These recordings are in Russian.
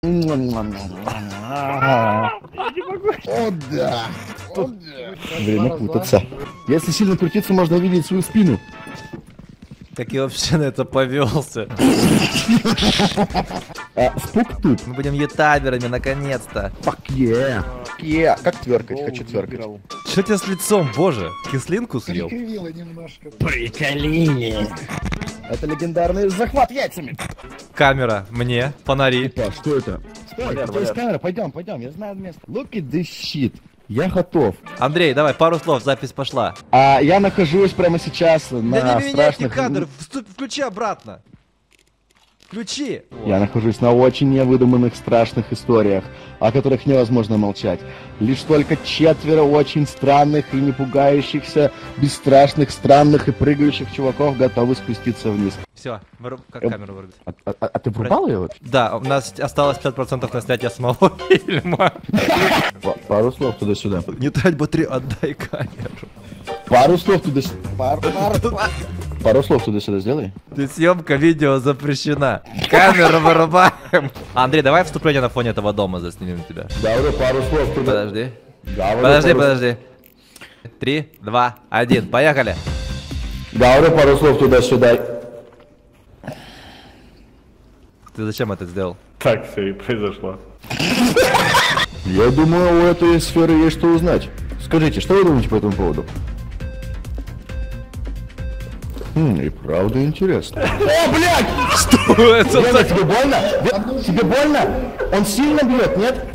О да! Время путаться. Если сильно крутиться, можно видеть свою спину. Как я вообще на это повелся? Спук тут. Мы будем ютаберами, наконец-то. Fuck yeah. Yeah. Как тверкать? Хочу тверкать. Что тебя с лицом, боже? Кислинку съел? Приколили. Это легендарный захват яйцами. Камера, мне, фонари. Опа, что это? Стой, есть камера, пойдем, я знаю место. Look at this shit. Я готов. Андрей, давай, пару слов, запись пошла. Я нахожусь прямо сейчас на Да не меняйте страшных... кадр, включи обратно. Включи. Я нахожусь на очень невыдуманных страшных историях, о которых невозможно молчать. Лишь только 4 очень странных и не пугающихся, бесстрашных, странных и прыгающих чуваков готовы спуститься вниз. Все, как камеру вырубить? А ты врубал ее вообще? Да, у нас осталось 50% на снятие самого фильма. Пару слов туда-сюда. Не трать батарею, отдай камеру. Пару слов туда-сюда. Пару слов туда-сюда сделай. Ты съемка видео запрещена. Камеру вырубаем. Андрей, давай вступление на фоне этого дома заснимем тебя. Говорю, пару слов туда. Подожди. Подожди. 3, 2, 1, поехали. Говорю, пару слов туда-сюда. Ты зачем это сделал? Так все и произошло. Я думаю, у этой сферы есть что узнать. Скажите, что вы думаете по этому поводу? И правда интересно. О, блядь! Что это? Лена, тебе больно? Тебе больно? Он сильно бьет, нет?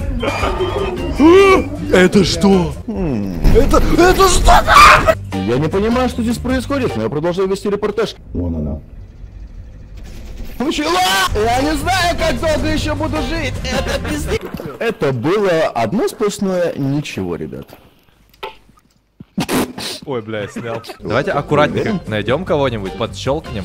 Это что? Это что? Я не понимаю, что здесь происходит, но я продолжаю вести репортаж. Вон она. Начала! Я не знаю, как долго еще буду жить. Это пиздец. Это было одно сплошное ничего, ребят. Ой, бля, я снял. Давайте аккуратненько найдем кого-нибудь, подщелкнем.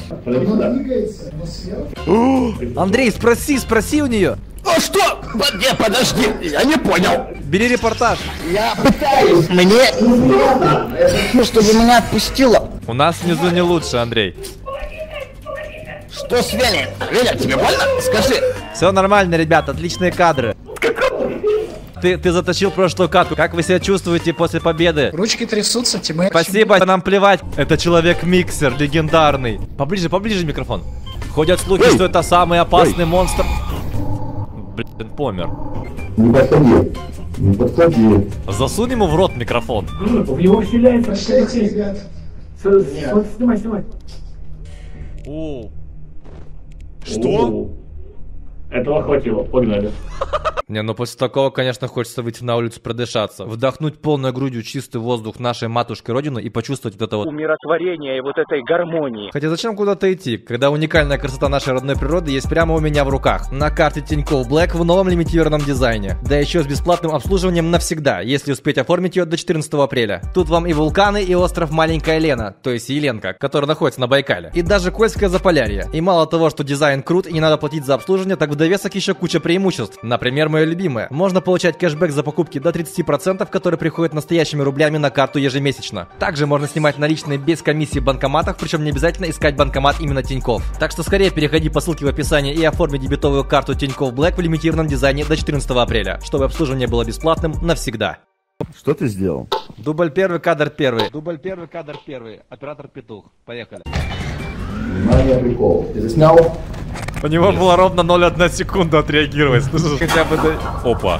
Андрей, спроси у нее. А что? Подожди, я не понял. Бери репортаж. Я пытаюсь. Мне нужно, чтобы меня отпустило. У нас внизу не лучше, Андрей. Что с Веней? Веня, тебе больно? Скажи. Все нормально, ребят, отличные кадры. Ты затащил прошлую катку. Как вы себя чувствуете после победы? Ручки трясутся, Тимэ. Спасибо, нам плевать. Это человек-миксер, легендарный. Поближе микрофон. Ходят слухи, что это самый опасный монстр. Блин, помер. Не подходи. Засунь ему в рот микрофон. В него вселяется. Пошлите, ребят. Снимай. О. Что? Этого хватило, погнали. Не, ну после такого, конечно, хочется выйти на улицу продышаться. Вдохнуть полной грудью чистый воздух нашей матушки Родины и почувствовать вот это вот умиротворение и вот этой гармонии. Хотя зачем куда-то идти, когда уникальная красота нашей родной природы есть прямо у меня в руках. На карте Тинькофф Black в новом лимитированном дизайне. Да еще с бесплатным обслуживанием навсегда, если успеть оформить ее до 14 апреля. Тут вам и вулканы, и остров Маленькая Лена, то есть Еленка, который находится на Байкале. И даже Кольское Заполярье. И мало того, что дизайн крут и не надо платить за обслуживание, так в довесок еще куча преимуществ. Например, мое любимое. Можно получать кэшбэк за покупки до 30%, которые приходят настоящими рублями на карту ежемесячно. Также можно снимать наличные без комиссии в банкоматах, причем не обязательно искать банкомат именно Тинькофф. Так что скорее переходи по ссылке в описании и оформи дебетовую карту Тинькофф Black в лимитированном дизайне до 14 апреля, чтобы обслуживание было бесплатным навсегда. Что ты сделал? Дубль первый, кадр первый. Дубль первый, кадр первый. Оператор Петух. Поехали. Внимание, прикол. Ты заснял? У него было ровно 0,1 секунда отреагировать. Слушай, хотя бы да... Опа.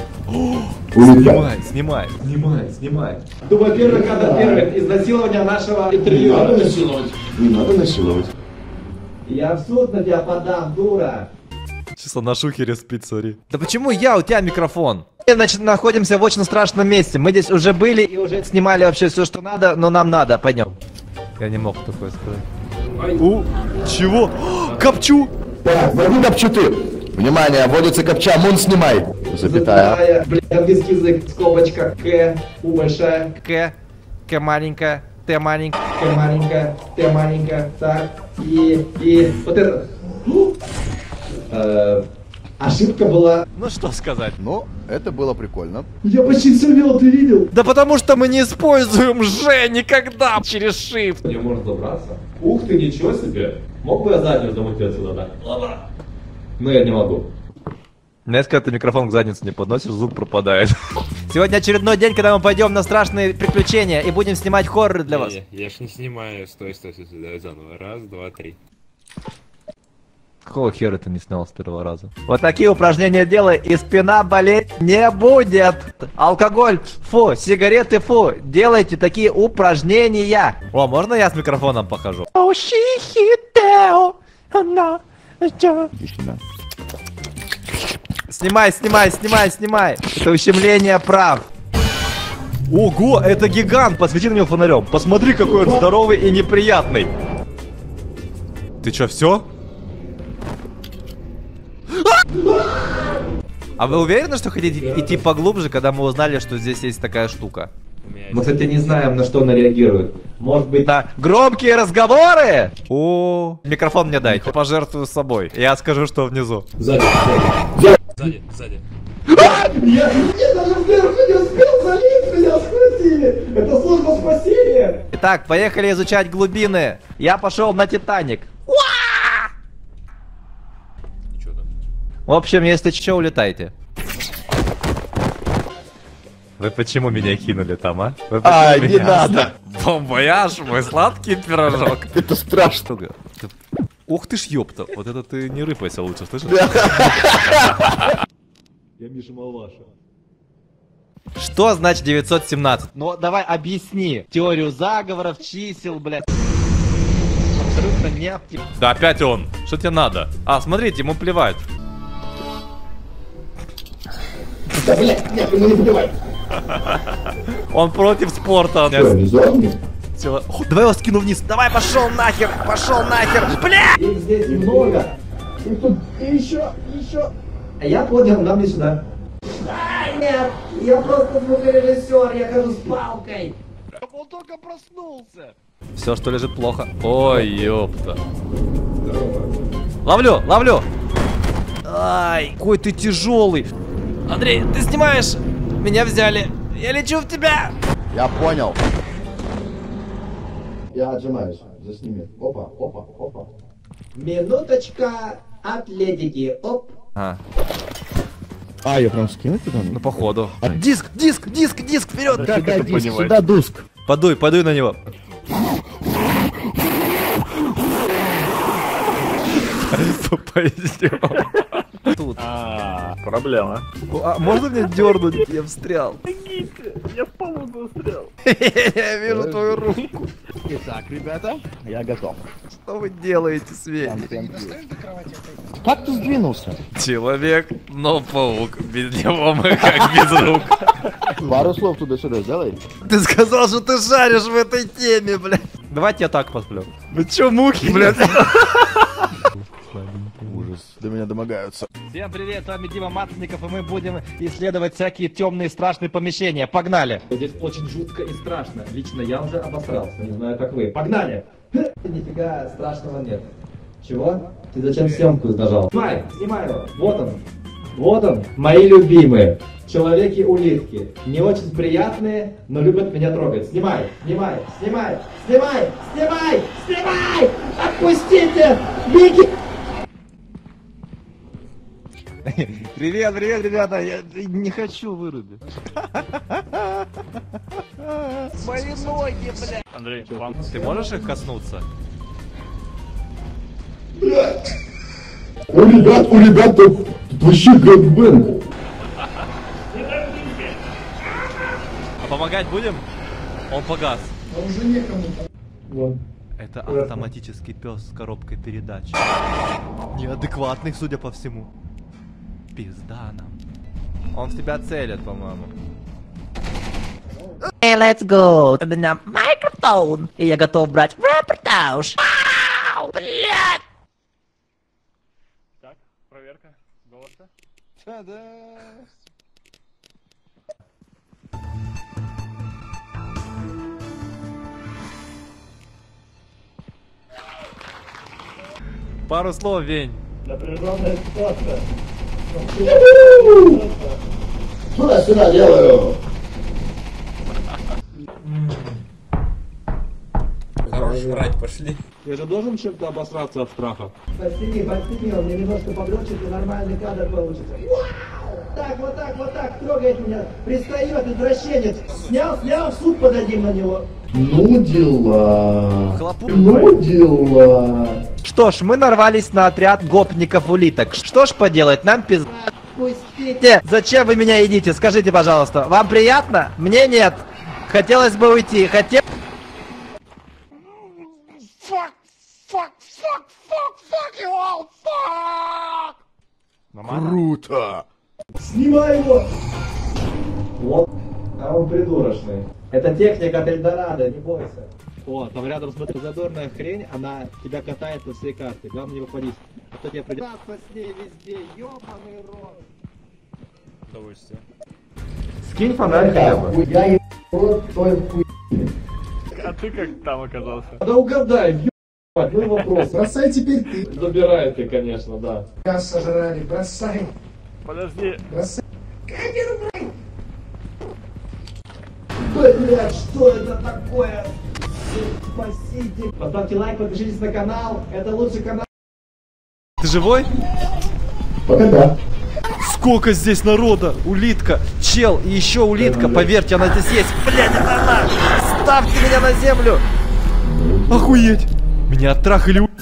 Снимай. Дубль первый, кадр первый. Изнасилование нашего интервью. Не надо насиловать. Я в суд на тебя подам, дура. Сейчас он на шухере спит, сори. Да почему я? У тебя микрофон. Мы, значит, находимся в очень страшном месте. Мы здесь уже были и уже снимали вообще все, что надо, но нам надо. Пойдем. Я не мог такое сказать. Чего? Копчу! Так, возьми копчу ты. Внимание, вводится копча, мун снимай. Запятая. Блин, английский язык, скобочка, К, У большая. К маленькая, Т маленькая. К маленькая, Т маленькая. Так, и вот это. Ошибка была. Ну что сказать? Ну, это было прикольно. Я почти все вел, ты видел? Да потому что мы не используем Ж никогда через Shift. Мне можно забраться? Ух ты, ничего себе! Мог бы я заднюю замутить отсюда, да? Ладно. Но я не могу. Знаешь, когда ты микрофон к заднице не подносишь, звук пропадает. Сегодня очередной день, когда мы пойдем на страшные приключения и будем снимать хорроры для вас. Я ж не снимаю, стой, давай заново. Раз, два, три. Какого хера ты не снял с первого раза? Вот такие упражнения делай, и спина болеть не будет. Алкоголь, фу, сигареты, фу. Делайте такие упражнения. О, можно я с микрофоном покажу? Иди сюда. Снимай. Это ущемление прав. Ого, это гигант. Посвети на него фонарем. Посмотри, какой он здоровый и неприятный. Ты чё, все? А вы уверены, что хотите идти поглубже, когда мы узнали, что здесь есть такая штука? Мы, кстати, не знаем, на что она реагирует. Может быть... Да, громкие разговоры! О, микрофон мне дайте, пожертвую собой. Я скажу, что внизу. Сзади. Я даже вверх не успел залезть, меня схватили! Это служба спасения! Итак, поехали изучать глубины. Я пошел на Титаник. В общем, если что, улетайте. Вы почему меня кинули там, а? Не надо! Бомбояж, мой сладкий пирожок. Это страшно. Ух ты ж ёпта, вот это ты не рыпайся лучше, слышишь? Я Миша Малаша. Что значит 917? Ну давай объясни. Теорию заговоров, чисел, блядь. Абсолютно нет. Да опять он. Что тебе надо? А, смотрите, ему плевать. Да, блядь, нет, ему не плевать! Он против спорта. Что, визуальный? О, давай его скину вниз. Давай, пошел нахер, бля! Их здесь много! Их тут еще! А я понял, нам не сюда. Нет, я просто звукорежиссер, я хожу с палкой! Он только проснулся. Все, что лежит, плохо. Ой, ёпта. Ловлю! Ай, какой ты тяжелый. Андрей, ты снимаешь? Меня взяли. Я лечу в тебя. Я понял. Я отжимаюсь. Засними. Опа. Минуточка атлетики, оп! Я прям скину туда? Ну, походу. Диск, вперед! Как это понимать? Сюда дуск. Подуй на него. Тут. Проблема. А можно мне дернуть? Я встрял. Я в полу застрял. Я вижу твою руку. Итак, ребята, я готов. Что вы делаете, Свет? Как ты сдвинулся? Человек, но паук. Без него мы как без рук. Пару слов туда-сюда сделай. Ты сказал, что ты шаришь в этой теме, блядь. Давайте я так посплю. Вы чё, мухи, блядь? Ужас, до меня домогаются. Всем привет, с вами Дима Матников, и мы будем исследовать всякие темные страшные помещения. Погнали! Здесь очень жутко и страшно. Лично я уже обосрался, не знаю, как вы. Погнали! Нифига страшного нет. Чего? Ты зачем съемку нажал? Снимай его. Вот он, мои любимые. Человеки-улитки. Не очень приятные, но любят меня трогать. Снимай! Отпустите! Беги! Привет, ребята, я не хочу вырубить. Мои ноги, бля. Андрей, Ты можешь их коснуться? У ребят тут вообще гэнгбэнг. А помогать будем? Он погас. А уже некому. Вот. Это автоматический пес с коробкой передач. Неадекватный, судя по всему. Пизда нам. Он в тебя целит, по-моему. Hey, let's go. У меня микрофон. И я готов брать репортаж. Вау, блядь! Так, проверка голоса. Да. Пару слов, Вень. Напряженная ситуация. Сюда делаю. Хорош врать, пошли. Я же должен чем-то обосраться от страха. Подсними, он мне немножко подрочит, и нормальный кадр получится. Вот так, трогает меня, пристает, извращенец. Снял, в суд подадим на него. Ну дела. Ну дела. Что ж, мы нарвались на отряд гопников-улиток. Что ж поделать, нам пизда. Пустите! Зачем вы меня едите? Скажите, пожалуйста. Вам приятно? Мне нет. Хотелось бы уйти. Круто. Снимай его! Вот, а он придурочный. Это техника от Эльдорадо, не бойся. О, там рядом, смотри, задорная хрень, она тебя катает на всей карте. Главное не выпадись. А то тебе придется... с ней везде, ёбаный рот. Удовольствие. Скинь фонарь хотя бы. Я еб рот твой хуй. А ты как там оказался? Да угадай, ебать, ну вопрос. Бросай теперь ты. Забирай ты, конечно, да. Газ сожрали, бросай. Подожди. Бросай. Блядь, что это такое? Спасите. Поставьте лайк, подпишитесь на канал. Это лучший канал. Ты живой? Пока да. Сколько здесь народа! Улитка, чел и еще улитка, поверьте, она здесь есть. Блядь, это она! Ставьте меня на землю! Охуеть! Меня оттрахали.